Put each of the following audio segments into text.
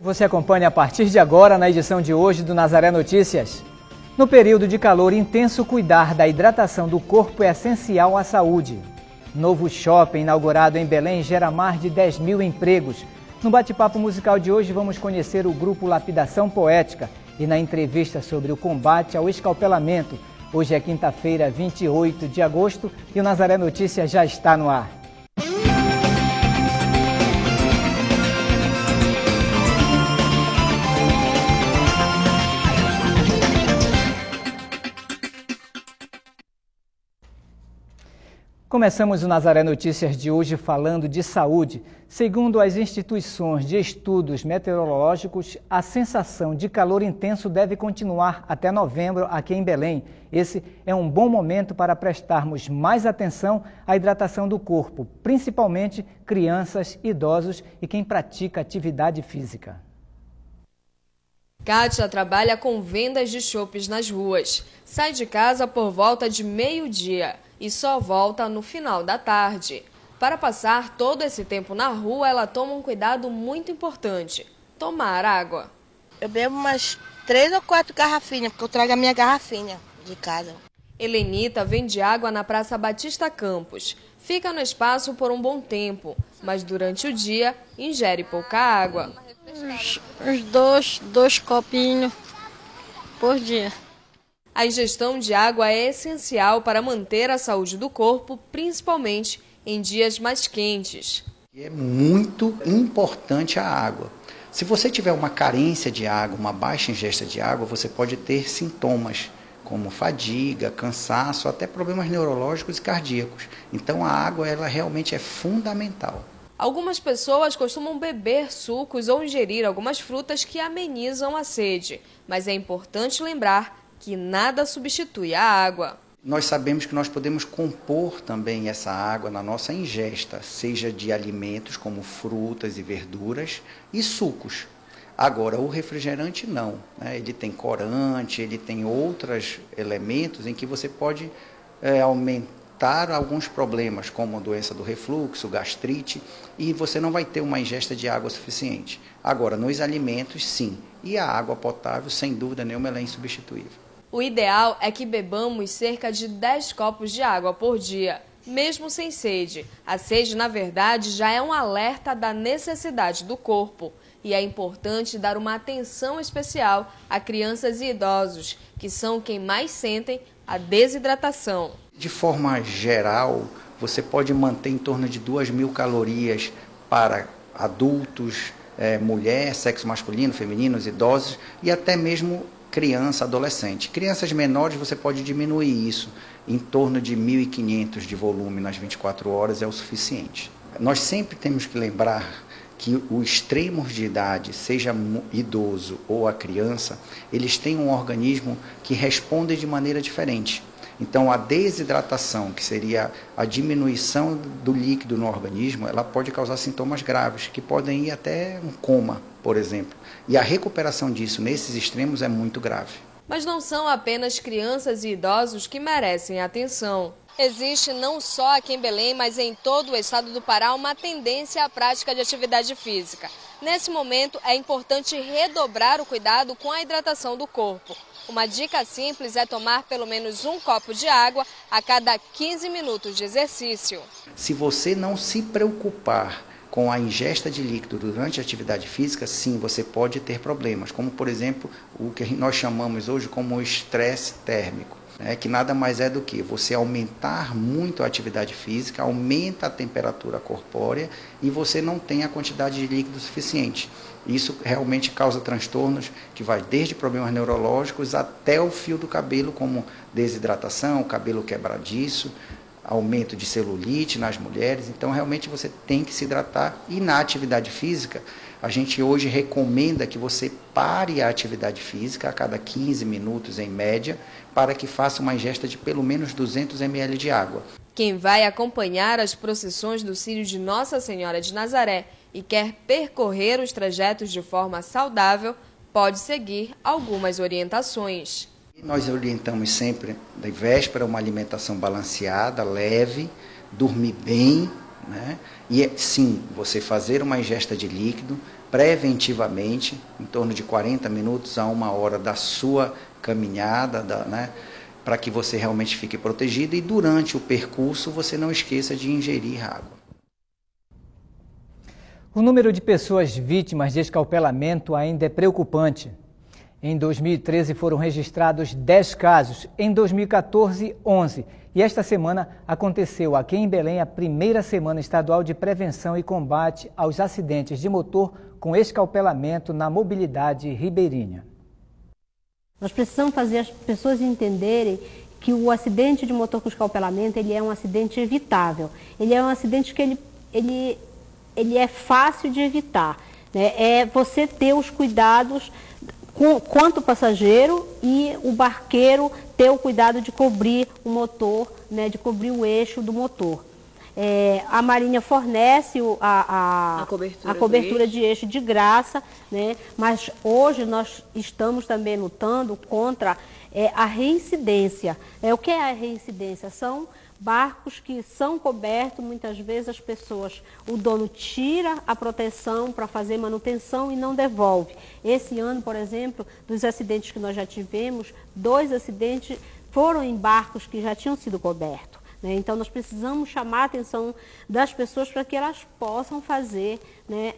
Você acompanha a partir de agora na edição de hoje do Nazaré Notícias. No período de calor intenso, cuidar da hidratação do corpo é essencial à saúde. Novo shopping inaugurado em Belém gera mais de 10 mil empregos. No bate-papo musical de hoje vamos conhecer o grupo Lapidação Poética e na entrevista sobre o combate ao escalpelamento. Hoje é quinta-feira, 28 de agosto e o Nazaré Notícias já está no ar. Começamos o Nazaré Notícias de hoje falando de saúde. Segundo as instituições de estudos meteorológicos, a sensação de calor intenso deve continuar até novembro aqui em Belém. Esse é um bom momento para prestarmos mais atenção à hidratação do corpo, principalmente crianças, idosos e quem pratica atividade física. Kátia trabalha com vendas de chopes nas ruas. Sai de casa por volta de meio-dia e só volta no final da tarde. Para passar todo esse tempo na rua, ela toma um cuidado muito importante: tomar água. Eu bebo umas 3 ou 4 garrafinhas, porque eu trago a minha garrafinha de casa. Helenita vende água na Praça Batista Campos. Fica no espaço por um bom tempo, mas durante o dia ingere pouca água. Uns dois copinhos por dia. A ingestão de água é essencial para manter a saúde do corpo, principalmente em dias mais quentes. É muito importante a água. Se você tiver uma carência de água, uma baixa ingesta de água, você pode ter sintomas como fadiga, cansaço, até problemas neurológicos e cardíacos. Então a água ela realmente é fundamental. Algumas pessoas costumam beber sucos ou ingerir algumas frutas que amenizam a sede, mas é importante lembrar que nada substitui a água. Nós sabemos que nós podemos compor também essa água na nossa ingesta, seja de alimentos como frutas e verduras e sucos. Agora, o refrigerante não, né? Ele tem corante, ele tem outros elementos em que você pode aumentar alguns problemas, como a doença do refluxo, gastrite, e você não vai ter uma ingesta de água suficiente. Agora, nos alimentos, sim, e a água potável, sem dúvida nenhuma, ela é insubstituível. O ideal é que bebamos cerca de 10 copos de água por dia, mesmo sem sede. A sede, na verdade, já é um alerta da necessidade do corpo. E é importante dar uma atenção especial a crianças e idosos, que são quem mais sentem a desidratação. De forma geral, você pode manter em torno de 2.000 calorias para adultos, mulher, sexo masculino, femininos, idosos e até mesmo criança, adolescente. Crianças menores você pode diminuir isso, em torno de 1.500 de volume nas 24 horas é o suficiente. Nós sempre temos que lembrar que os extremos de idade, seja idoso ou a criança, eles têm um organismo que responde de maneira diferente. Então a desidratação, que seria a diminuição do líquido no organismo, ela pode causar sintomas graves, que podem ir até um coma, por exemplo. E a recuperação disso nesses extremos é muito grave. Mas não são apenas crianças e idosos que merecem atenção. Existe não só aqui em Belém, mas em todo o estado do Pará uma tendência à prática de atividade física. Nesse momento é importante redobrar o cuidado com a hidratação do corpo. Uma dica simples é tomar pelo menos um copo de água a cada 15 minutos de exercício. Se você não se preocupar com a ingesta de líquido durante a atividade física, sim, você pode ter problemas, como por exemplo o que nós chamamos hoje como estresse térmico, que nada mais é do que você aumentar muito a atividade física, aumenta a temperatura corpórea e você não tem a quantidade de líquido suficiente. Isso realmente causa transtornos que vai desde problemas neurológicos até o fio do cabelo, como desidratação, cabelo quebradiço, aumento de celulite nas mulheres. Então realmente você tem que se hidratar e na atividade física a gente hoje recomenda que você pare a atividade física a cada 15 minutos em média para que faça uma ingesta de pelo menos 200 ml de água. Quem vai acompanhar as procissões do Círio de Nossa Senhora de Nazaré e quer percorrer os trajetos de forma saudável, pode seguir algumas orientações. Nós orientamos sempre, da véspera, uma alimentação balanceada, leve, dormir bem, né? E sim, você fazer uma ingesta de líquido, preventivamente, em torno de 40 minutos a 1 hora da sua caminhada, né, para que você realmente fique protegido, e durante o percurso você não esqueça de ingerir água. O número de pessoas vítimas de escalpelamento ainda é preocupante. Em 2013 foram registrados 10 casos, em 2014, 11. E esta semana aconteceu aqui em Belém a primeira semana estadual de prevenção e combate aos acidentes de motor com escalpelamento na mobilidade ribeirinha. Nós precisamos fazer as pessoas entenderem que o acidente de motor com escalpelamento ele é um acidente evitável. Ele é um acidente que ele é fácil de evitar, né? É você ter os cuidados quanto o passageiro e o barqueiro ter o cuidado de cobrir o motor, né, de cobrir o eixo do motor. A Marinha fornece a cobertura de eixo de graça, né, mas hoje nós estamos também lutando contra a reincidência. O que é a reincidência? São barcos que são cobertos, muitas vezes o dono tira a proteção para fazer manutenção e não devolve. Esse ano, por exemplo, dos acidentes que nós já tivemos, 2 acidentes foram em barcos que já tinham sido cobertos, né? Então nós precisamos chamar a atenção das pessoas para que elas possam fazer, né,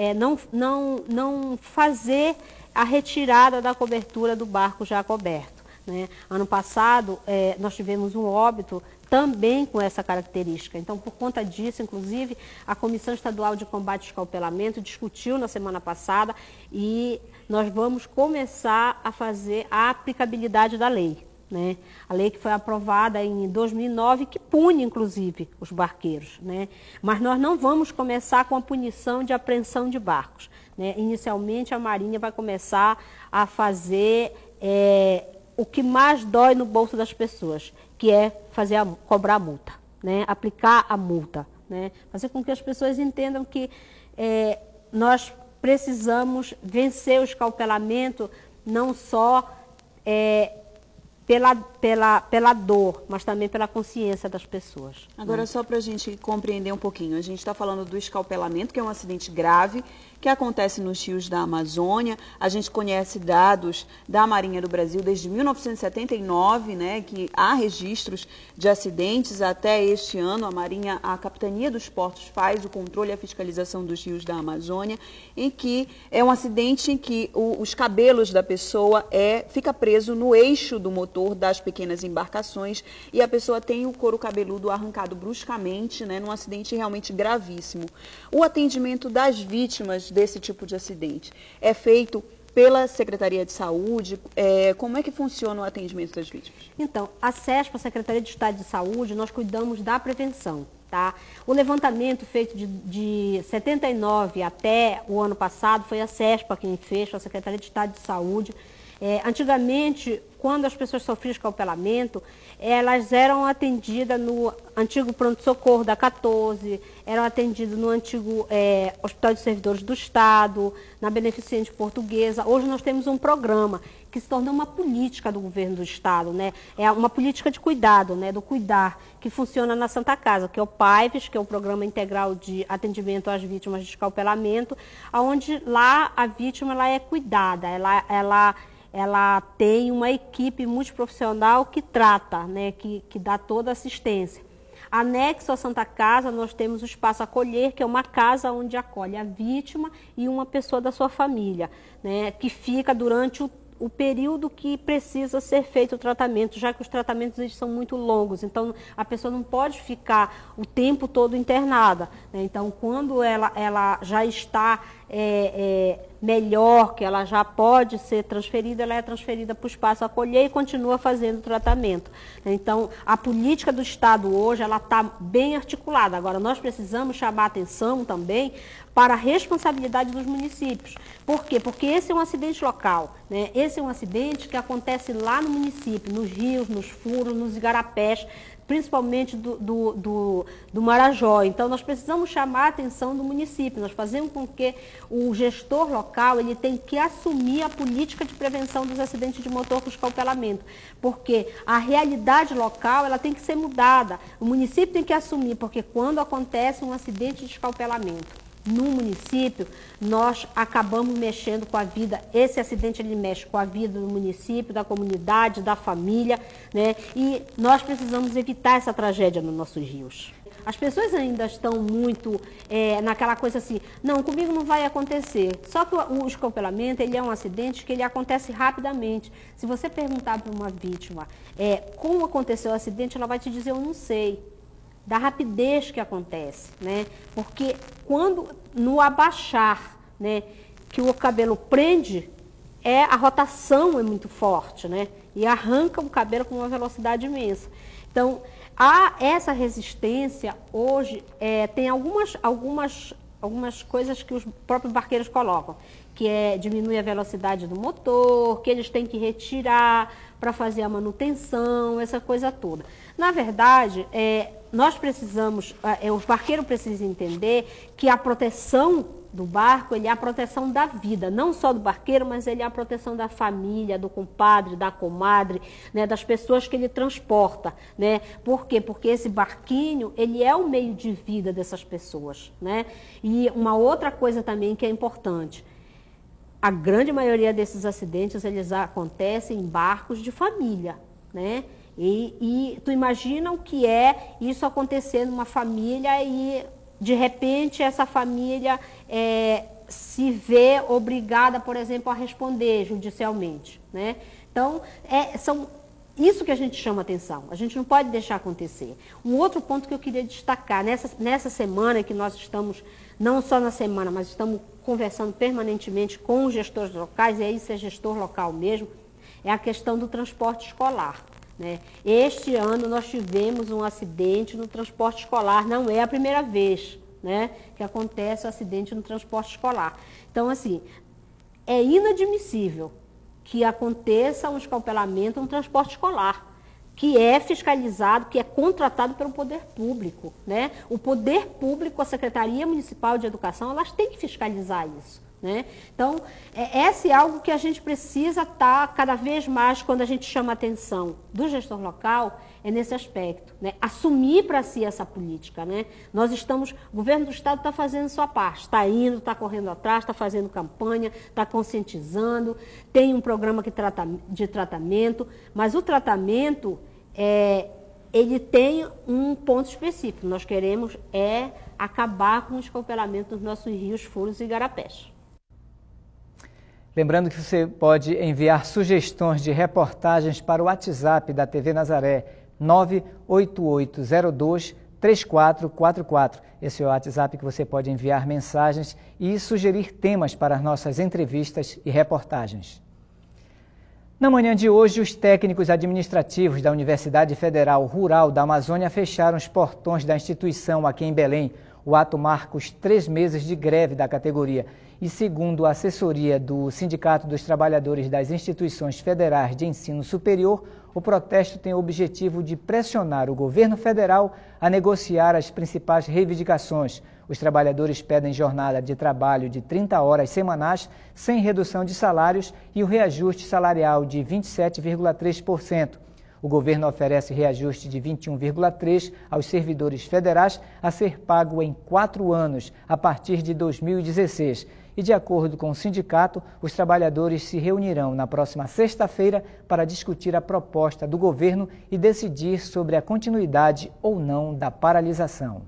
não fazer a retirada da cobertura do barco já coberto, né? Ano passado nós tivemos um óbito também com essa característica. Então, por conta disso, inclusive, a Comissão Estadual de Combate ao Escalpelamento discutiu na semana passada e nós vamos começar a fazer a aplicabilidade da lei, né? A lei que foi aprovada em 2009, que pune, inclusive, os barqueiros, né? Mas nós não vamos começar com a punição de apreensão de barcos, né? Inicialmente, a Marinha vai começar a fazer o que mais dói no bolso das pessoas, que é cobrar a multa, né? Aplicar a multa, né? Fazer com que as pessoas entendam que nós precisamos vencer o escalpelamento não só pela dor, mas também pela consciência das pessoas. Agora, só para a gente compreender um pouquinho, a gente está falando do escalpelamento, que é um acidente grave, que acontece nos rios da Amazônia. A gente conhece dados da Marinha do Brasil desde 1979, né, que há registros de acidentes. Até este ano, a Capitania dos Portos faz o controle e a fiscalização dos rios da Amazônia, em que é um acidente em que os cabelos da pessoa fica preso no eixo do motor das pequenas embarcações e a pessoa tem o couro cabeludo arrancado bruscamente, né, num acidente realmente gravíssimo. O atendimento das vítimas desse tipo de acidente é feito pela Secretaria de Saúde? Como é que funciona o atendimento das vítimas? Então, a SESP, a Secretaria de Estado de Saúde, nós cuidamos da prevenção, tá? O levantamento feito de 79 até o ano passado foi a SESP quem fez, a Secretaria de Estado de Saúde. Antigamente, quando as pessoas sofriam escalpelamento, elas eram atendidas no antigo pronto-socorro da 14, eram atendidas no antigo Hospital de Servidores do Estado, na Beneficente Portuguesa. Hoje nós temos um programa que se tornou uma política do governo do Estado, né? É uma política de cuidado, né? Do cuidar, que funciona na Santa Casa, que é o PAIVES, que é o Programa Integral de Atendimento às Vítimas de Escalpelamento, onde lá a vítima ela é cuidada, ela tem uma equipe multiprofissional que trata, né, que dá toda a assistência. Anexo à Santa Casa, nós temos o Espaço Acolher, que é uma casa onde acolhe a vítima e uma pessoa da sua família, né, que fica durante o período que precisa ser feito o tratamento, já que os tratamentos eles são muito longos, então a pessoa não pode ficar o tempo todo internada, né? Então, quando ela já está melhor, que ela já pode ser transferida, ela é transferida para o Espaço Acolher e continua fazendo o tratamento. Então, a política do Estado hoje, ela está bem articulada. Agora, nós precisamos chamar a atenção também para a responsabilidade dos municípios. Por quê? Porque esse é um acidente local, né? Esse é um acidente que acontece lá no município, nos rios, nos furos, nos igarapés, principalmente do Marajó. Então, nós precisamos chamar a atenção do município. Nós fazemos com que o gestor local ele tem que assumir a política de prevenção dos acidentes de motor com escalpelamento, porque a realidade local ela tem que ser mudada. O município tem que assumir, porque quando acontece um acidente de escalpelamento, no município, nós acabamos mexendo com a vida, esse acidente ele mexe com a vida do município, da comunidade, da família, né? E nós precisamos evitar essa tragédia nos nossos rios. As pessoas ainda estão muito naquela coisa assim, não, comigo não vai acontecer. Só que o escalpelamento, ele é um acidente que ele acontece rapidamente. Se você perguntar para uma vítima como aconteceu o acidente, ela vai te dizer, eu não sei. Da rapidez que acontece, né? Porque quando, no abaixar, né, que o cabelo prende, a rotação é muito forte, né? E arranca o cabelo com uma velocidade imensa. Então, essa resistência, hoje, tem algumas coisas que os próprios barqueiros colocam, que diminuir a velocidade do motor, que eles têm que retirar para fazer a manutenção, essa coisa toda. Na verdade, nós precisamos, os barqueiros precisam entender que a proteção do barco, ele é a proteção da vida, não só do barqueiro, mas ele é a proteção da família, do compadre, da comadre, né, das pessoas que ele transporta, né? Por quê? Porque esse barquinho, ele é o meio de vida dessas pessoas, né? E uma outra coisa também que é importante, a grande maioria desses acidentes, eles acontecem em barcos de família, né? E tu imagina o que é isso acontecer numa família e, de repente, essa família se vê obrigada, por exemplo, a responder judicialmente, né? Então, são isso que a gente chama atenção, a gente não pode deixar acontecer. Um outro ponto que eu queria destacar, nessa semana que nós estamos, não só na semana, mas estamos conversando permanentemente com os gestores locais, e aí isso é gestor local mesmo, é a questão do transporte escolar. Né? Este ano nós tivemos um acidente no transporte escolar, não é a primeira vez, né, que acontece o acidente no transporte escolar. Então, assim, é inadmissível que aconteça um escalpelamento no transporte escolar, que é fiscalizado, que é contratado pelo poder público, né? O poder público, a Secretaria Municipal de Educação, elas têm que fiscalizar isso, né? Então, esse é algo que a gente precisa estar cada vez mais, quando a gente chama a atenção do gestor local, é nesse aspecto, né? Assumir para si essa política, né? O governo do estado está fazendo sua parte, está indo, está correndo atrás, está fazendo campanha, está conscientizando, tem um programa de tratamento, mas o tratamento, ele tem um ponto específico, nós queremos acabar com o escalpelamento dos nossos rios, furos e igarapés. Lembrando que você pode enviar sugestões de reportagens para o WhatsApp da TV Nazaré, 98802-3444. Esse é o WhatsApp que você pode enviar mensagens e sugerir temas para as nossas entrevistas e reportagens. Na manhã de hoje, os técnicos administrativos da Universidade Federal Rural da Amazônia fecharam os portões da instituição aqui em Belém. O ato marca os 3 meses de greve da categoria e, segundo a assessoria do Sindicato dos Trabalhadores das Instituições Federais de Ensino Superior, o protesto tem o objetivo de pressionar o governo federal a negociar as principais reivindicações. Os trabalhadores pedem jornada de trabalho de 30 horas semanais, sem redução de salários e o reajuste salarial de 27,3%. O governo oferece reajuste de 21,3% aos servidores federais a ser pago em 4 anos, a partir de 2016. E, de acordo com o sindicato, os trabalhadores se reunirão na próxima sexta-feira para discutir a proposta do governo e decidir sobre a continuidade ou não da paralisação.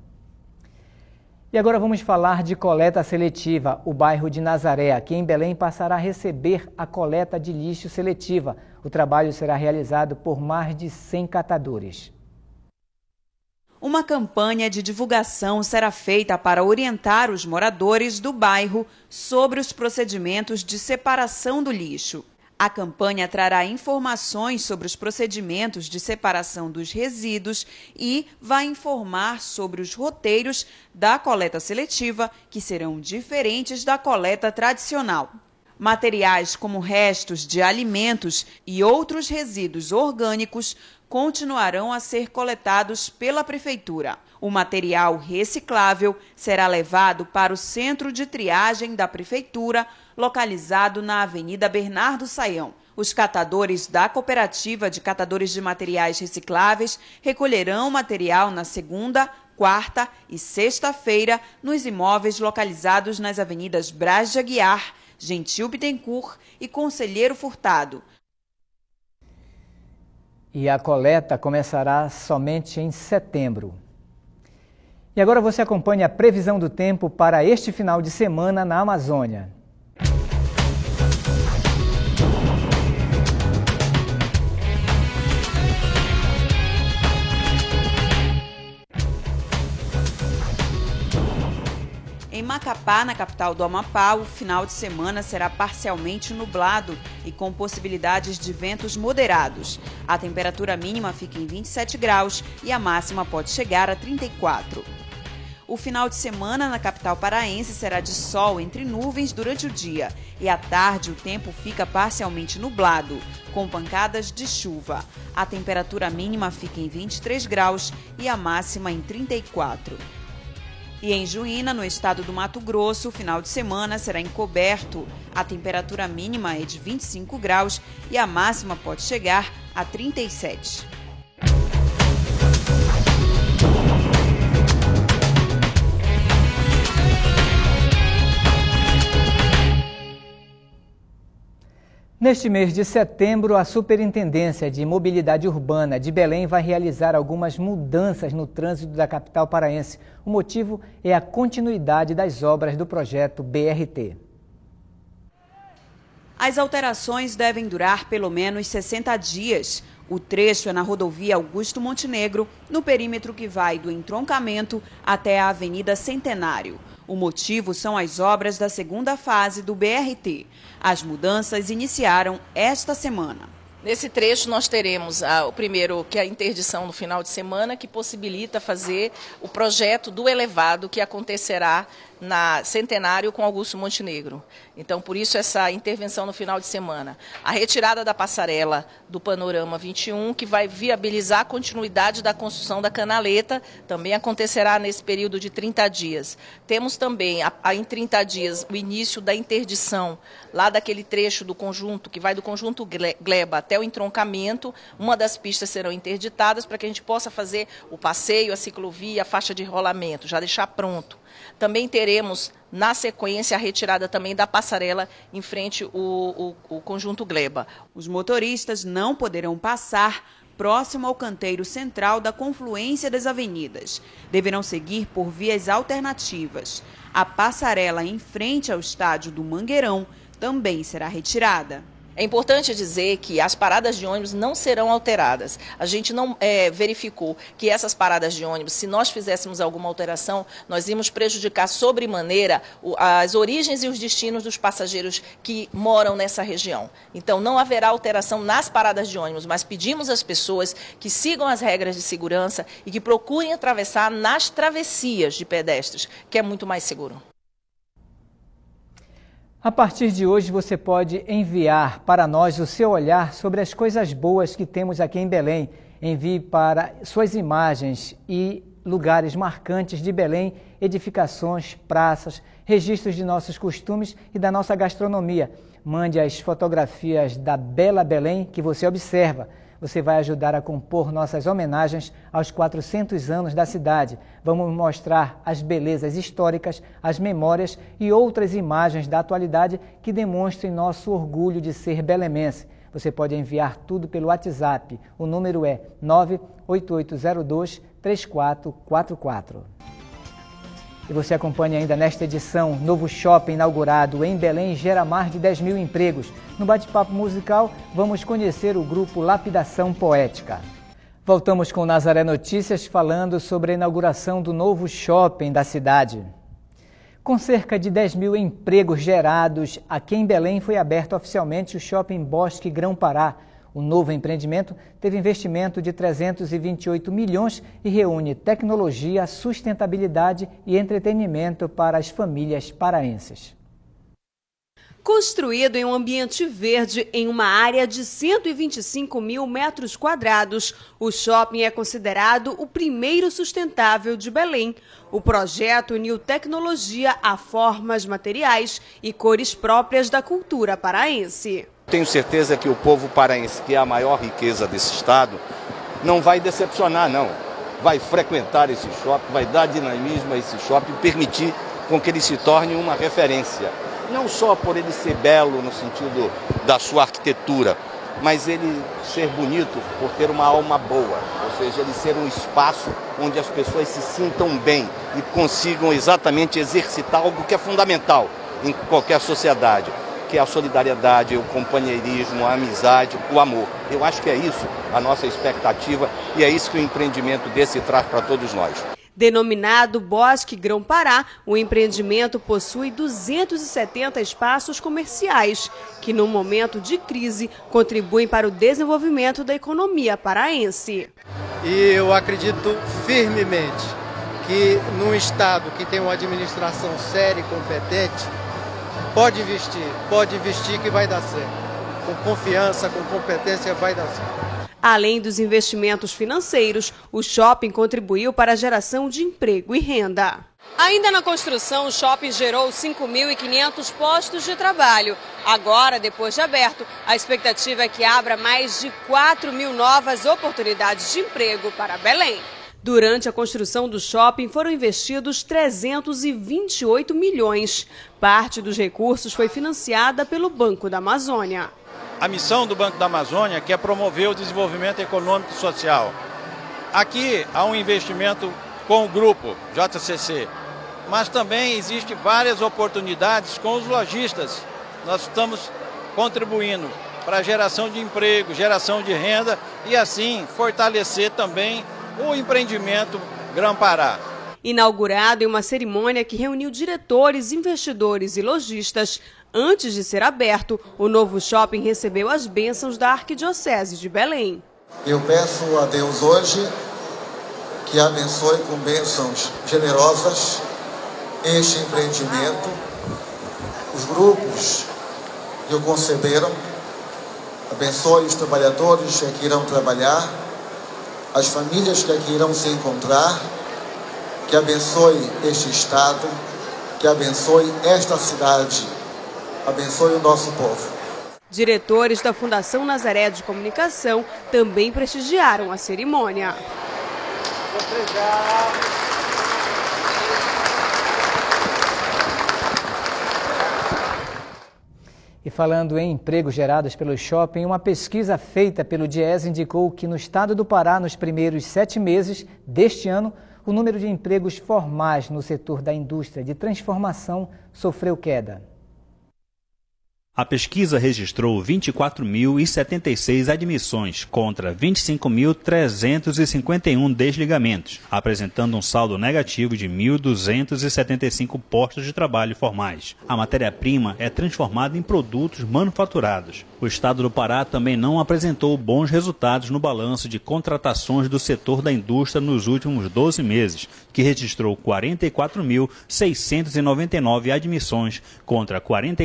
E agora vamos falar de coleta seletiva. O bairro de Nazaré, aqui em Belém, passará a receber a coleta de lixo seletiva. O trabalho será realizado por mais de 100 catadores. Uma campanha de divulgação será feita para orientar os moradores do bairro sobre os procedimentos de separação do lixo. A campanha trará informações sobre os procedimentos de separação dos resíduos e vai informar sobre os roteiros da coleta seletiva, que serão diferentes da coleta tradicional. Materiais como restos de alimentos e outros resíduos orgânicos continuarão a ser coletados pela Prefeitura. O material reciclável será levado para o centro de triagem da Prefeitura, localizado na Avenida Bernardo Saião. Os catadores da Cooperativa de Catadores de Materiais Recicláveis recolherão o material na segunda, quarta e sexta-feira nos imóveis localizados nas avenidas Braz de Aguiar, Gentil Bittencourt e Conselheiro Furtado. E a coleta começará somente em setembro. E agora você acompanha a previsão do tempo para este final de semana na Amazônia. Em Macapá, na capital do Amapá, o final de semana será parcialmente nublado e com possibilidades de ventos moderados. A temperatura mínima fica em 27 graus e a máxima pode chegar a 34. O final de semana na capital paraense será de sol entre nuvens durante o dia e à tarde o tempo fica parcialmente nublado, com pancadas de chuva. A temperatura mínima fica em 23 graus e a máxima em 34. E em Juína, no estado do Mato Grosso, o final de semana será encoberto. A temperatura mínima é de 25 graus e a máxima pode chegar a 37. Neste mês de setembro, a Superintendência de Mobilidade Urbana de Belém vai realizar algumas mudanças no trânsito da capital paraense. O motivo é a continuidade das obras do projeto BRT. As alterações devem durar pelo menos 60 dias. O trecho é na rodovia Augusto Montenegro, no perímetro que vai do entroncamento até a Avenida Centenário. O motivo são as obras da segunda fase do BRT. As mudanças iniciaram esta semana. Nesse trecho nós teremos o primeiro, que é a interdição no final de semana, que possibilita fazer o projeto do elevado que acontecerá na Centenário com Augusto Montenegro. Então, por isso, essa intervenção no final de semana. A retirada da passarela do Panorama 21, que vai viabilizar a continuidade da construção da canaleta, também acontecerá nesse período de 30 dias. Temos também, em 30 dias, o início da interdição, lá daquele trecho do conjunto, que vai do conjunto Gleba até o entroncamento. Uma das pistas serão interditadas para que a gente possa fazer o passeio, a ciclovia, a faixa de rolamento, já deixar pronto. Também teremos, na sequência, a retirada também da passarela em frente ao conjunto Gleba. Os motoristas não poderão passar próximo ao canteiro central da confluência das avenidas. Deverão seguir por vias alternativas. A passarela em frente ao estádio do Mangueirão também será retirada. É importante dizer que as paradas de ônibus não serão alteradas. A gente não verificou que essas paradas de ônibus, se nós fizéssemos alguma alteração, nós íamos prejudicar sobremaneira as origens e os destinos dos passageiros que moram nessa região. Então, não haverá alteração nas paradas de ônibus, mas pedimos às pessoas que sigam as regras de segurança e que procurem atravessar nas travessias de pedestres, que é muito mais seguro. A partir de hoje você pode enviar para nós o seu olhar sobre as coisas boas que temos aqui em Belém. Envie para suas imagens e lugares marcantes de Belém, edificações, praças, registros de nossos costumes e da nossa gastronomia. Mande as fotografias da bela Belém que você observa. Você vai ajudar a compor nossas homenagens aos 400 anos da cidade. Vamos mostrar as belezas históricas, as memórias e outras imagens da atualidade que demonstrem nosso orgulho de ser belemense. Você pode enviar tudo pelo WhatsApp. O número é 98802-3444. E você acompanha ainda nesta edição, novo shopping inaugurado em Belém gera mais de 10 mil empregos. No bate-papo musical, vamos conhecer o grupo Lapidação Poética. Voltamos com Nazaré Notícias falando sobre a inauguração do novo shopping da cidade. Com cerca de 10 mil empregos gerados, aqui em Belém foi aberto oficialmente o Shopping Bosque Grão-Pará. O novo empreendimento teve investimento de 328 milhões e reúne tecnologia, sustentabilidade e entretenimento para as famílias paraenses. Construído em um ambiente verde em uma área de 125 mil metros quadrados, o shopping é considerado o primeiro sustentável de Belém. O projeto uniu tecnologia a formas materiais e cores próprias da cultura paraense. Tenho certeza que o povo paraense, que é a maior riqueza desse estado, não vai decepcionar, não. vai frequentar esse shopping, vai dar dinamismo a esse shopping, permitir com que ele se torne uma referência. Não só por ele ser belo no sentido da sua arquitetura, mas ele ser bonito por ter uma alma boa, ou seja, ele ser um espaço onde as pessoas se sintam bem e consigam exatamente exercitar algo que é fundamental em qualquer sociedade, que é a solidariedade, o companheirismo, a amizade, o amor. Eu acho que é isso a nossa expectativa e é isso que o empreendimento desse traz para todos nós. Denominado Bosque Grão-Pará, o empreendimento possui 270 espaços comerciais, que no momento de crise contribuem para o desenvolvimento da economia paraense. E eu acredito firmemente que num estado que tem uma administração séria e competente, pode investir que vai dar certo. Com confiança, com competência vai dar certo. Além dos investimentos financeiros, o shopping contribuiu para a geração de emprego e renda. Ainda na construção, o shopping gerou 5.500 postos de trabalho. Agora, depois de aberto, a expectativa é que abra mais de 4.000 novas oportunidades de emprego para Belém. Durante a construção do shopping foram investidos 328 milhões. Parte dos recursos foi financiada pelo Banco da Amazônia. A missão do Banco da Amazônia que é promover o desenvolvimento econômico e social. Aqui há um investimento com o grupo JCC, mas também existem várias oportunidades com os lojistas. Nós estamos contribuindo para a geração de emprego, geração de renda e assim fortalecer também o empreendimento Grão-Pará. Inaugurado em uma cerimônia que reuniu diretores, investidores e lojistas, antes de ser aberto, o novo shopping recebeu as bênçãos da Arquidiocese de Belém. Eu peço a Deus hoje que abençoe com bênçãos generosas este empreendimento, os grupos que o conceberam, abençoe os trabalhadores que aqui irão trabalhar, as famílias que aqui irão se encontrar, que abençoe este estado, que abençoe esta cidade, abençoe o nosso povo. Diretores da Fundação Nazaré de Comunicação também prestigiaram a cerimônia. E falando em empregos gerados pelo shopping, uma pesquisa feita pelo DIEESE indicou que no estado do Pará, nos primeiros 7 meses deste ano, o número de empregos formais no setor da indústria de transformação sofreu queda. A pesquisa registrou 24.076 admissões contra 25.351 desligamentos, apresentando um saldo negativo de 1.275 postos de trabalho formais. A matéria-prima é transformada em produtos manufaturados. O estado do Pará também não apresentou bons resultados no balanço de contratações do setor da indústria nos últimos 12 meses, que registrou 44.699 admissões contra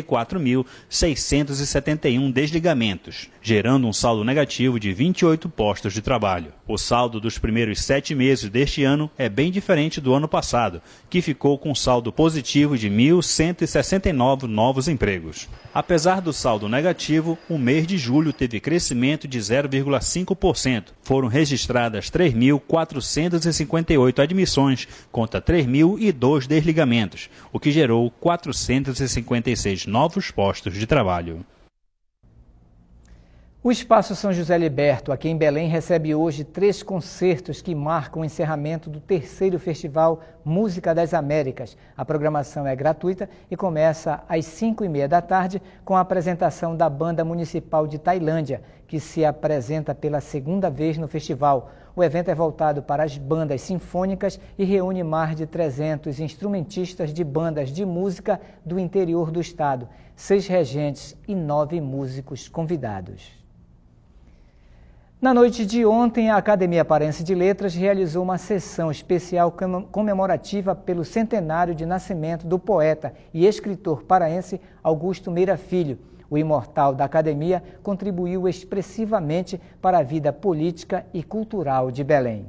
44.671 desligamentos, gerando um saldo negativo de 28 postos de trabalho. O saldo dos primeiros 7 meses deste ano é bem diferente do ano passado, que ficou com um saldo positivo de 1.169 novos empregos. Apesar do saldo negativo, o mês de julho teve crescimento de 0,5%. Foram registradas 3.458 admissões contra 3.002 desligamentos, o que gerou 456 novos postos de trabalho. O Espaço São José Liberto, aqui em Belém, recebe hoje 3 concertos que marcam o encerramento do 3º Festival Música das Américas. A programação é gratuita e começa às 5h30 da tarde com a apresentação da Banda Municipal de Tailândia, que se apresenta pela 2ª vez no festival. O evento é voltado para as bandas sinfônicas e reúne mais de 300 instrumentistas de bandas de música do interior do estado, 6 regentes e 9 músicos convidados. Na noite de ontem, a Academia Paraense de Letras realizou uma sessão especial comemorativa pelo centenário de nascimento do poeta e escritor paraense Augusto Meira Filho. O imortal da Academia contribuiu expressivamente para a vida política e cultural de Belém.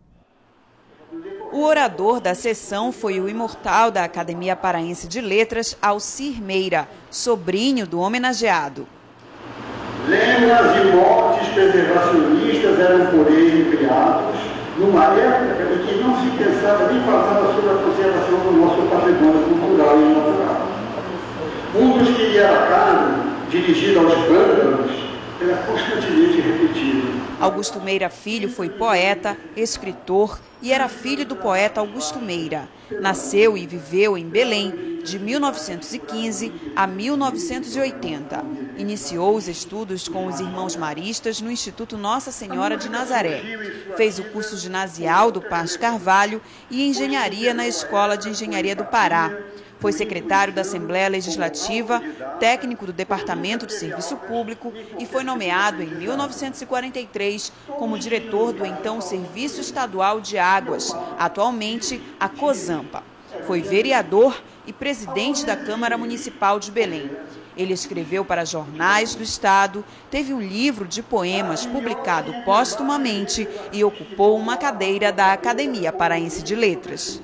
O orador da sessão foi o imortal da Academia Paraense de Letras, Alcir Meira, sobrinho do homenageado. Lemas e motes preservacionistas eram por ele criados, numa época em que não se pensava nem falava sobre a conservação do nosso patrimônio cultural e natural. Um dos que era caro, dirigido aos vândalos, era constantemente repetido. Augusto Meira Filho foi poeta, escritor e era filho do poeta Augusto Meira. Nasceu e viveu em Belém de 1915 a 1980. Iniciou os estudos com os irmãos maristas no Instituto Nossa Senhora de Nazaré. Fez o curso ginasial do Paz Carvalho e engenharia na Escola de Engenharia do Pará. Foi secretário da Assembleia Legislativa, técnico do Departamento de Serviço Público e foi nomeado em 1943 como diretor do então Serviço Estadual de Águas, atualmente a COSAMPA. Foi vereador e presidente da Câmara Municipal de Belém. Ele escreveu para jornais do Estado, teve um livro de poemas publicado póstumamente e ocupou uma cadeira da Academia Paraense de Letras.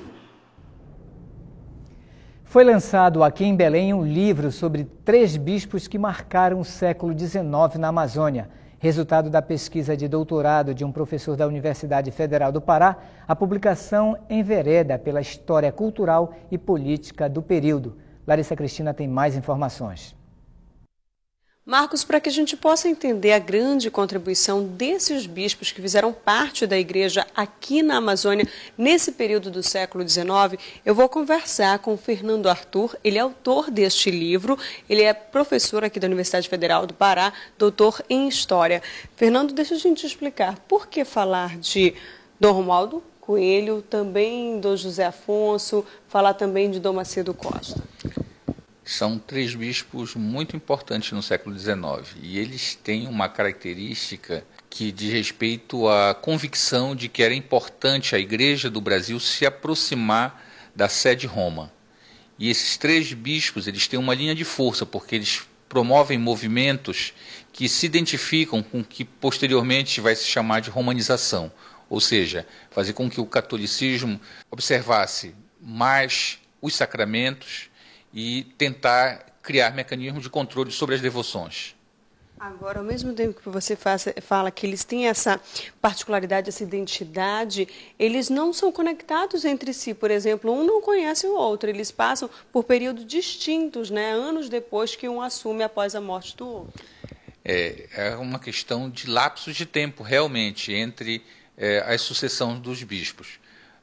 Foi lançado aqui em Belém um livro sobre 3 bispos que marcaram o século XIX na Amazônia. Resultado da pesquisa de doutorado de um professor da Universidade Federal do Pará, a publicação envereda pela história cultural e política do período. Larissa Cristina tem mais informações. Marcos, para que a gente possa entender a grande contribuição desses bispos que fizeram parte da igreja aqui na Amazônia nesse período do século XIX, eu vou conversar com o Fernando Arthur. Ele é autor deste livro, ele é professor aqui da Universidade Federal do Pará, doutor em História. Fernando, deixa a gente explicar por que falar de Dom Romualdo Coelho, também Dom José Afonso, falar também de Dom Macedo Costa. São 3 bispos muito importantes no século XIX e eles têm uma característica que diz respeito à convicção de que era importante a Igreja do Brasil se aproximar da sede Roma. E esses 3 bispos eles têm uma linha de força porque eles promovem movimentos que se identificam com o que posteriormente vai se chamar de romanização, ou seja, fazer com que o catolicismo observasse mais os sacramentos e tentar criar mecanismos de controle sobre as devoções. Agora, ao mesmo tempo que você fala que eles têm essa particularidade, essa identidade, eles não são conectados entre si. Por exemplo, um não conhece o outro, eles passam por períodos distintos, né? Anos depois que um assume após a morte do outro. É uma questão de lapsos de tempo, realmente, entre as sucessões dos bispos.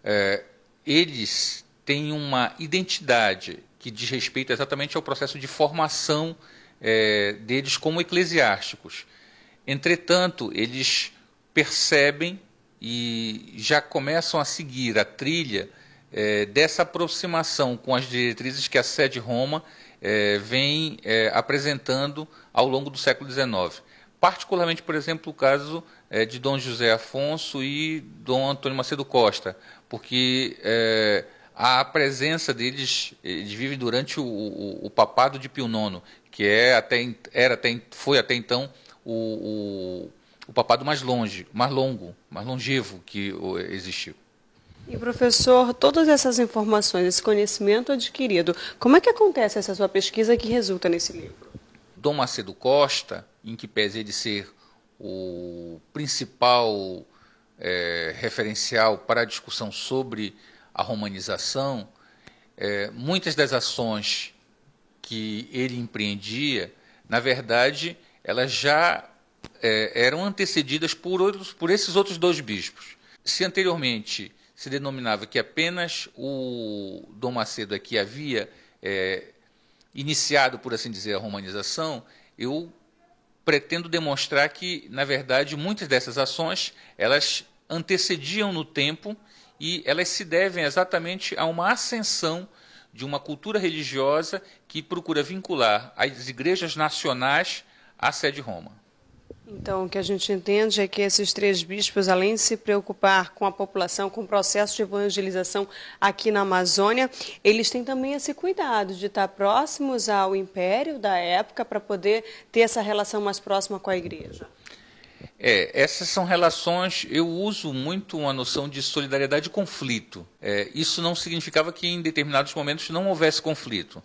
Eles têm uma identidade que diz respeito exatamente ao processo de formação deles como eclesiásticos. Entretanto, eles percebem e já começam a seguir a trilha dessa aproximação com as diretrizes que a sede Roma vem apresentando ao longo do século XIX. Particularmente, por exemplo, o caso de Dom José Afonso e Dom Antônio Macedo Costa, porque a presença deles, eles vivem durante o papado de Pio IX, que foi até então o papado mais longevo que existiu. E professor, todas essas informações, esse conhecimento adquirido, como é que acontece essa sua pesquisa que resulta nesse livro? Dom Macedo Costa, em que pese ele ser o principal referencial para a discussão sobre a romanização, muitas das ações que ele empreendia, na verdade, elas já eram antecedidas por esses outros 2 bispos. Se anteriormente se denominava que apenas o Dom Macedo aqui havia iniciado, por assim dizer, a romanização, eu pretendo demonstrar que, na verdade, muitas dessas ações, elas antecediam no tempo e elas se devem exatamente a uma ascensão de uma cultura religiosa que procura vincular as igrejas nacionais à sede Roma. Então, o que a gente entende é que esses 3 bispos, além de se preocupar com a população, com o processo de evangelização aqui na Amazônia, eles têm também esse cuidado de estar próximos ao império da época para poder ter essa relação mais próxima com a igreja. Essas são relações, eu uso muito uma noção de solidariedade e conflito. Isso não significava que em determinados momentos não houvesse conflito.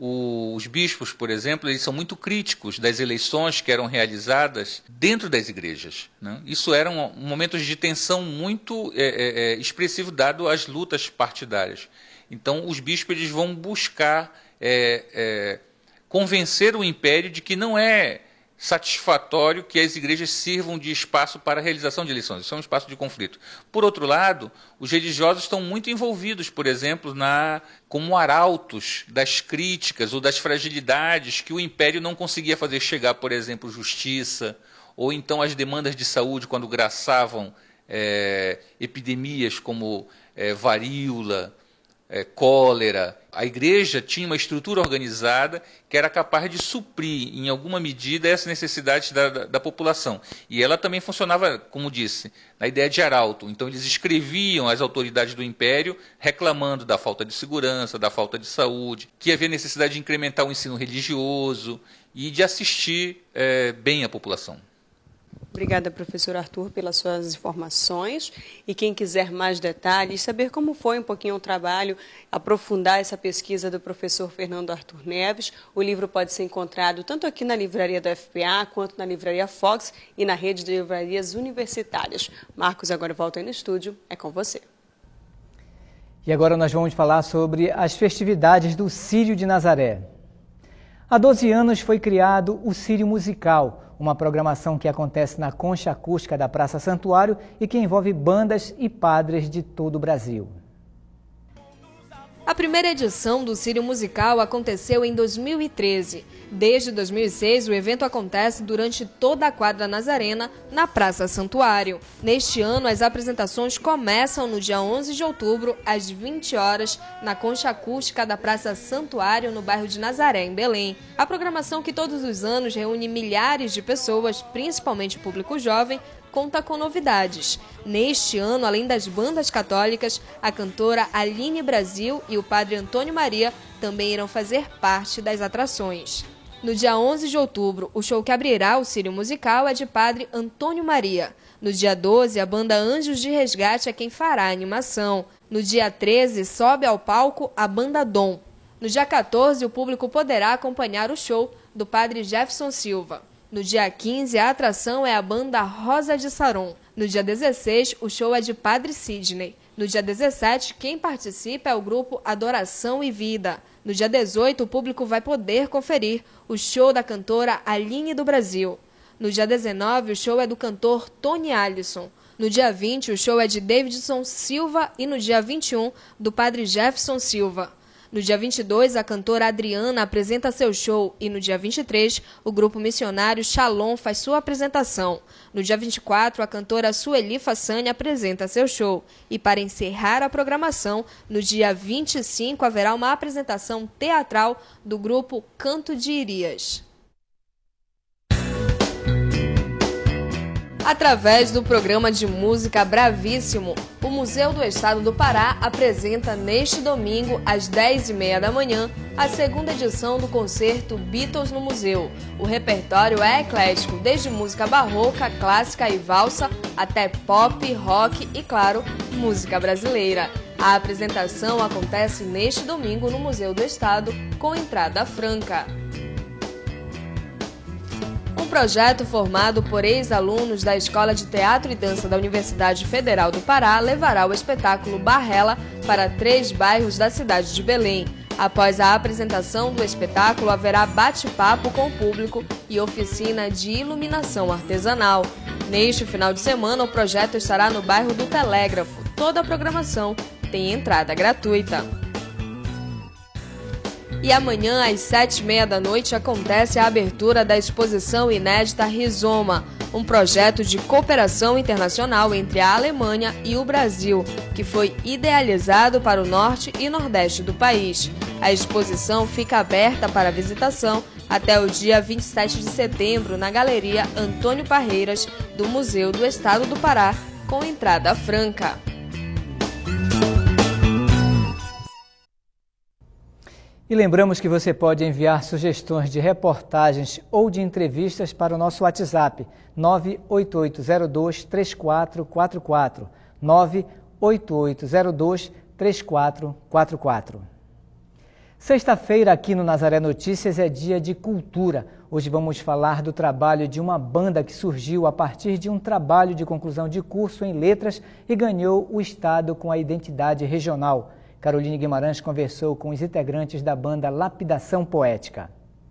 os bispos, por exemplo, eles são muito críticos das eleições que eram realizadas dentro das igrejas, né? Isso era um momento de tensão muito expressivo, dado às lutas partidárias. Então, os bispos eles vão buscar convencer o império de que não é satisfatório que as igrejas sirvam de espaço para a realização de eleições. Isso é um espaço de conflito. Por outro lado, os religiosos estão muito envolvidos, por exemplo, como arautos das críticas ou das fragilidades que o império não conseguia fazer chegar, por exemplo, justiça, ou então as demandas de saúde quando graçavam epidemias como varíola, cólera. A igreja tinha uma estrutura organizada que era capaz de suprir, em alguma medida, essa necessidade da população. E ela também funcionava, como disse, na ideia de arauto. Então, eles escreviam às autoridades do império reclamando da falta de segurança, da falta de saúde, que havia necessidade de incrementar o ensino religioso e de assistir bem a população. Obrigada, professor Arthur, pelas suas informações. E quem quiser mais detalhes, saber como foi um pouquinho o trabalho, aprofundar essa pesquisa do professor Fernando Arthur Neves, o livro pode ser encontrado tanto aqui na livraria da FPA, quanto na livraria Fox e na rede de livrarias universitárias. Marcos, agora volta aí no estúdio, é com você. E agora nós vamos falar sobre as festividades do Círio de Nazaré. Há 12 anos foi criado o Círio Musical, uma programação que acontece na concha acústica da Praça Santuário e que envolve bandas e padres de todo o Brasil. A primeira edição do Círio Musical aconteceu em 2013. Desde 2006, o evento acontece durante toda a quadra nazarena, na Praça Santuário. Neste ano, as apresentações começam no dia 11 de outubro, às 20 horas, na concha acústica da Praça Santuário, no bairro de Nazaré, em Belém. A programação, que todos os anos reúne milhares de pessoas, principalmente público jovem, conta com novidades. Neste ano, além das bandas católicas, a cantora Aline Brasil e o padre Antônio Maria também irão fazer parte das atrações. No dia 11 de outubro, o show que abrirá o Círio Musical é de padre Antônio Maria. No dia 12, a banda Anjos de Resgate é quem fará a animação. No dia 13, sobe ao palco a banda Dom. No dia 14, o público poderá acompanhar o show do padre Jefferson Silva. No dia 15, a atração é a banda Rosa de Saron. No dia 16, o show é de Padre Sidney. No dia 17, quem participa é o grupo Adoração e Vida. No dia 18, o público vai poder conferir o show da cantora Aline do Brasil. No dia 19, o show é do cantor Tony Allison. No dia 20, o show é de Davidson Silva e no dia 21, do padre Jefferson Silva. No dia 22, a cantora Adriana apresenta seu show e no dia 23, o grupo missionário Shalom faz sua apresentação. No dia 24, a cantora Sueli Fassani apresenta seu show. E para encerrar a programação, no dia 25, haverá uma apresentação teatral do grupo Canto de Irias. Através do programa de música Bravíssimo, o Museu do Estado do Pará apresenta neste domingo, às 10h30 da manhã, a segunda edição do concerto Beatles no Museu. O repertório é eclético, desde música barroca, clássica e valsa, até pop, rock e, claro, música brasileira. A apresentação acontece neste domingo no Museu do Estado, com entrada franca. Um projeto formado por ex-alunos da Escola de Teatro e Dança da Universidade Federal do Pará levará o espetáculo Barrela para 3 bairros da cidade de Belém. Após a apresentação do espetáculo, haverá bate-papo com o público e oficina de iluminação artesanal. Neste final de semana, o projeto estará no bairro do Telégrafo. Toda a programação tem entrada gratuita. E amanhã, às 7h30 da noite, acontece a abertura da exposição inédita Rizoma, um projeto de cooperação internacional entre a Alemanha e o Brasil, que foi idealizado para o norte e nordeste do país. A exposição fica aberta para visitação até o dia 27 de setembro na Galeria Antônio Parreiras, do Museu do Estado do Pará, com entrada franca. E lembramos que você pode enviar sugestões de reportagens ou de entrevistas para o nosso WhatsApp 98802-3444, 98802-3444. Sexta-feira aqui no Nazaré Notícias é dia de cultura. Hoje vamos falar do trabalho de uma banda que surgiu a partir de um trabalho de conclusão de curso em letras e ganhou o estado com a identidade regional. Caroline Guimarães conversou com os integrantes da banda Lapidação Poética.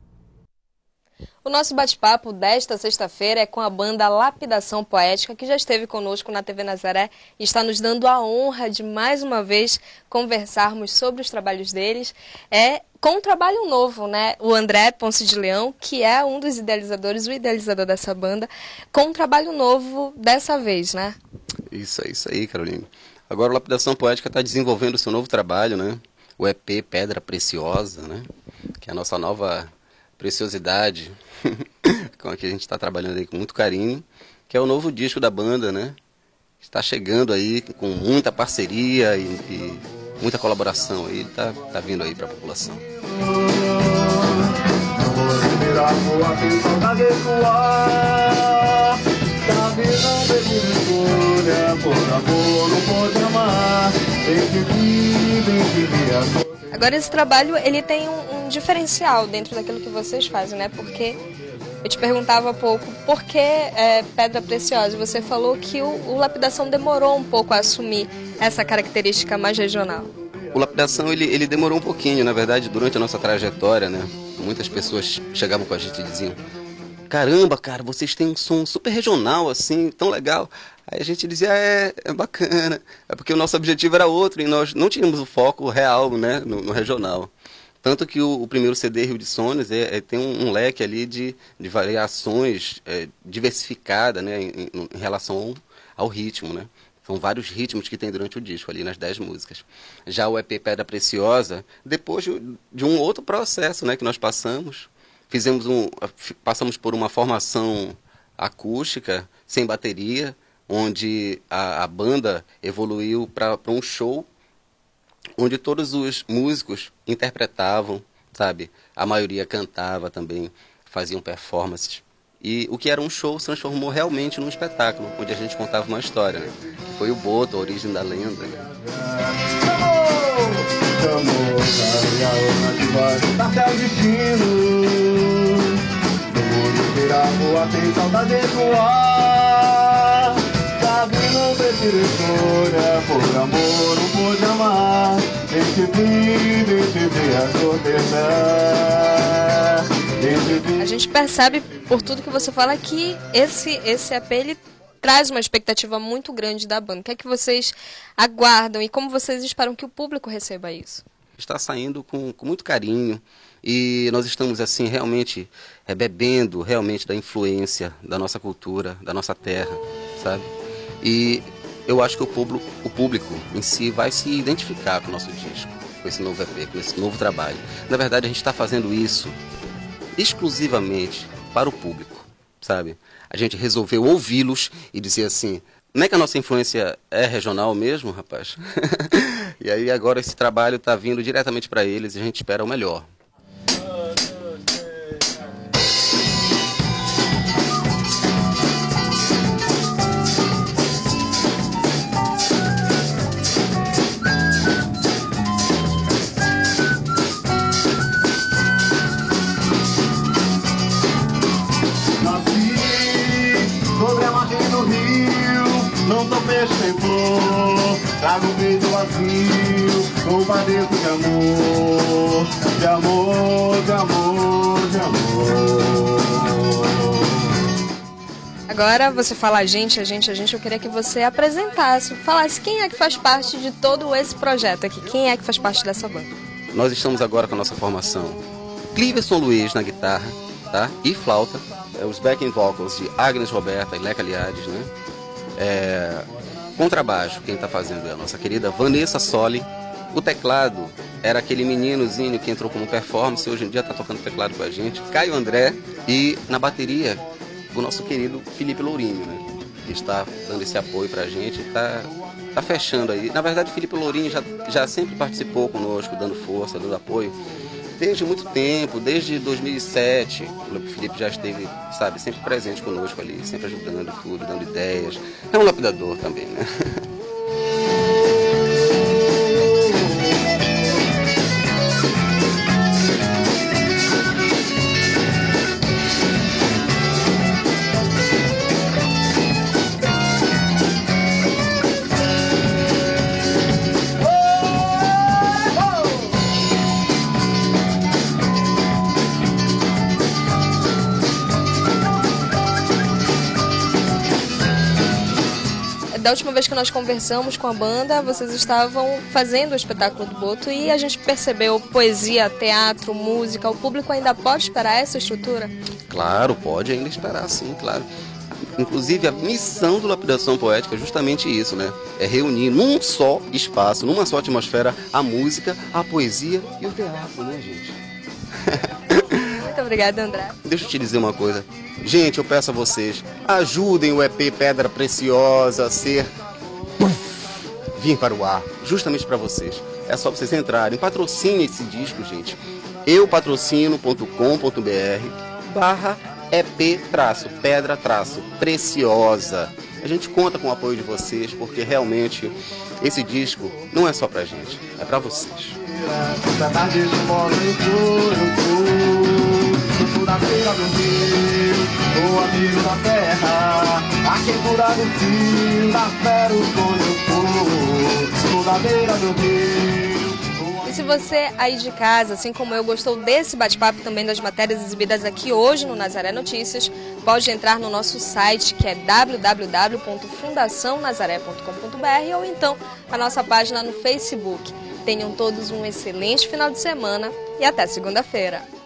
O nosso bate-papo desta sexta-feira é com a banda Lapidação Poética, que já esteve conosco na TV Nazaré e está nos dando a honra de, mais uma vez, conversarmos sobre os trabalhos deles. Com um trabalho novo, né? O André Ponce de Leão, que é um dos idealizadores, o idealizador dessa banda, com um trabalho novo dessa vez, né? Isso aí, Caroline. Agora o Lapidação Poética está desenvolvendo o seu novo trabalho, né? O EP Pedra Preciosa, né? Que é a nossa nova preciosidade, com a que a gente está trabalhando aí com muito carinho, que é o novo disco da banda, né? Está chegando aí com muita parceria e muita colaboração aí, tá vindo aí para a população. Agora esse trabalho, ele tem um diferencial dentro daquilo que vocês fazem, né? Porque eu te perguntava há pouco, por que Pedra Preciosa? Você falou que o Lapidação demorou um pouco a assumir essa característica mais regional. O Lapidação, ele demorou um pouquinho, na verdade, durante a nossa trajetória, né? Muitas pessoas chegavam com a gente e diziam: caramba, cara, vocês têm um som super regional, assim, tão legal. Aí a gente dizia, é bacana, é porque o nosso objetivo era outro e nós não tínhamos o foco real, né, no regional. Tanto que o primeiro CD, Rio de Sones, tem um leque ali de variações diversificada, né, em relação ao ritmo, né. São vários ritmos que tem durante o disco, ali nas 10 músicas. Já o EP Pedra Preciosa, depois de um outro processo, né, que nós passamos, passamos por uma formação acústica, sem bateria, onde a banda evoluiu para um show onde todos os músicos interpretavam, sabe? A maioria cantava também, faziam performances. E o que era um show se transformou realmente num espetáculo, onde a gente contava uma história, né? Que foi o Boto, a origem da lenda, né? Por amor não pode amar, a gente percebe por tudo que você fala que esse EP ele traz uma expectativa muito grande da banda. O que é que vocês aguardam e como vocês esperam que o público receba isso? Está saindo com muito carinho e nós estamos assim realmente bebendo realmente da influência da nossa cultura, da nossa terra, sabe? E eu acho que o público em si vai se identificar com o nosso disco, com esse novo EP, com esse novo trabalho. Na verdade, a gente está fazendo isso exclusivamente para o público, sabe? A gente resolveu ouvi-los e dizer assim, não é que a nossa influência é regional mesmo, rapaz? E aí agora esse trabalho está vindo diretamente para eles e a gente espera o melhor. Não tô peixe sem flor, trago um beijo vazio, com padeiro de amor, de amor, de amor, de amor. Agora você fala a gente, eu queria que você apresentasse, falasse quem é que faz parte de todo esse projeto aqui, quem é que faz parte dessa banda. Nós estamos agora com a nossa formação. Cliverson Luiz na guitarra, tá? E flauta, os backing vocals de Agnes Roberta e Leca Liades, né? Contrabaixo, quem está fazendo é a nossa querida Vanessa Soli. O teclado era aquele meninozinho que entrou como performance, hoje em dia está tocando teclado com a gente, Caio André. E na bateria, o nosso querido Felipe Lourinho, né? Que está dando esse apoio para a gente, está fechando aí. Na verdade, o Felipe Lourinho já sempre participou conosco, dando força, dando apoio. Desde muito tempo, desde 2007, o Felipe já esteve, sabe, sempre presente conosco ali, sempre ajudando tudo, dando ideias. É um lapidador também, né? Da última vez que nós conversamos com a banda, vocês estavam fazendo o espetáculo do Boto e a gente percebeu poesia, teatro, música. O público ainda pode esperar essa estrutura? Claro, pode ainda esperar, sim, claro. Inclusive, a missão do Lapidação Poética é justamente isso, né? É reunir num só espaço, numa só atmosfera, a música, a poesia e o teatro, né, gente? Muito obrigada, André. Deixa eu te dizer uma coisa. Gente, eu peço a vocês, ajudem o EP Pedra Preciosa a vir para o ar, justamente para vocês. É só vocês entrarem, patrocinem esse disco, gente. eupatrocino.com.br/EP-Pedra-Preciosa. A gente conta com o apoio de vocês, porque realmente esse disco não é só pra gente, é pra vocês. Da beira do rio, o amigo da terra, a quentura do fio, da fera o sonho for, da beira do rio. E se você aí de casa, assim como eu, gostou desse bate-papo também das matérias exibidas aqui hoje no Nazaré Notícias, pode entrar no nosso site, que é www.fundacionazaré.com.br, ou então a nossa página no Facebook. Tenham todos um excelente final de semana e até segunda-feira.